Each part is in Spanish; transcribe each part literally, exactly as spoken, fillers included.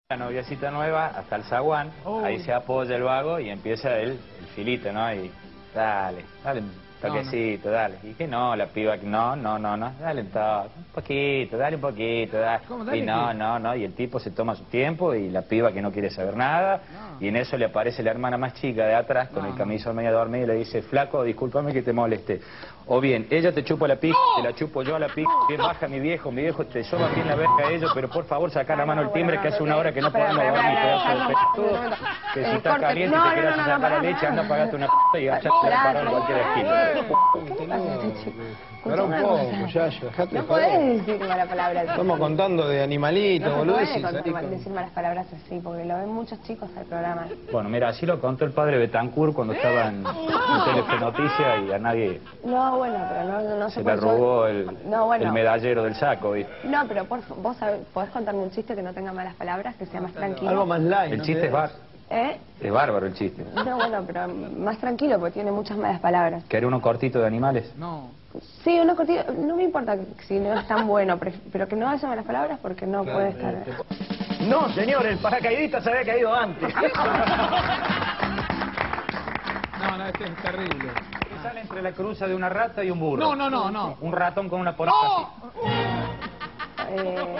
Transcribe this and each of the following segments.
La noviecita nueva hasta el zaguán, oh. Ahí se apoya el vago y empieza el, el filito, ¿no? Y dale, dale un toquecito, no, no. dale. Y que no, la piba, no, no, no, no, dale un toque, un poquito, dale un poquito, dale. ¿Cómo, dale y no, qué? no, no, y el tipo se toma su tiempo y la piba que no quiere saber nada, no. Y en eso le aparece la hermana más chica de atrás con no, el camisón medio dormido y le dice, flaco, discúlpame que te moleste. O bien, ella te chupa la pica, te la chupo yo a la pica, bien baja mi viejo, mi viejo te soba bien la verga a ellos, pero por favor saca la mano el timbre que hace una hora que no podemos dormir, pedazo de pelotudo, que si está caliente y te quieras sacar la leche, anda a pagarte una p*** y agachate la parada en cualquier esquina. Para un poco, Yayo, dejate No podés decir malas palabras así. Estamos contando de animalitos, boludo. No se puede contar, decir malas palabras así, porque lo ven muchos chicos al programa. Bueno, mira, así lo contó el padre Betancourt cuando estaba en, en Telefe Noticias y a nadie... No, bueno, pero no, no se, se puede... le robó el, no, bueno. el medallero del saco, ¿viste? No, pero por, vos sabés, podés contarme un chiste que no tenga malas palabras, que sea más tranquilo. Algo más light. El chiste es bar. ¿Eh? Es bárbaro el chiste. No, bueno, pero más tranquilo, porque tiene muchas malas palabras. ¿Querés uno cortito de animales? No. Sí, uno cortito, no me importa si no es tan bueno, pero que no haya malas palabras porque no claro, puede estar... No, señor, el paracaidista se había caído antes. No, no, este es terrible. Y sale entre la cruza de una rata y un burro. No, no, no, no. Un ratón con una porata así. Eh...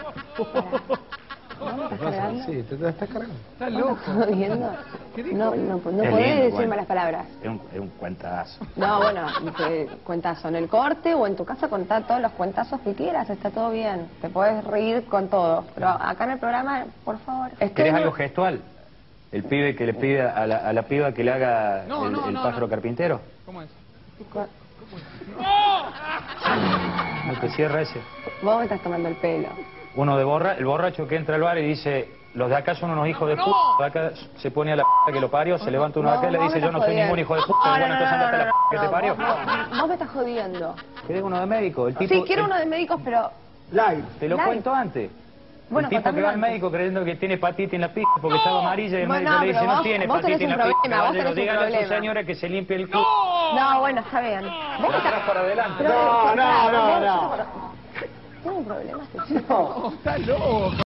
¿No me estás cargando? Sí, te estás cargando. ¿Estás loco? ¿Estás viendo? ¿Qué dijo? No, no, no podés lindo, decir bueno. malas palabras. Es un, es un cuentazo. No, bueno, que cuentazo en el corte o en tu casa contá todos los cuentazos que quieras, está todo bien. Te podés reír con todo. Pero acá en el programa, por favor. ¿Querés algo gestual? ¿El pibe que le pide a la, a la piba que le haga no, el, no, el no, pájaro no. carpintero? ¿Cómo es? ¿Cómo es? No te cierra ese. Vos me estás tomando el pelo. Uno de borra, el borracho que entra al bar y dice, los de acá son unos hijos de puta, de acá se pone a la p*** que lo parió, se levanta uno de acá y le dice, yo no soy ningún hijo de puta, bueno, entonces andate a la p*** que te parió. Vos me estás jodiendo. ¿Querés uno de médico? El tipo, Sí, quiero el, uno de médicos, pero... Light. Te lo Light. cuento antes. Bueno, el tipo que va al antes. médico creyendo que tiene hepatitis en la pija porque estaba amarilla y el Bueno, médico no, le dice, pero no vos- tiene vos hepatitis en tenés la un pija, problema, vos caballero, tenés un dígale a su problema. señora que se limpie el culo. No, bueno, está bien. Vos me Atrás estás... para adelante. Pero- No, no, no, pero- no. ¿Tiene un problema este chico? No, está loco.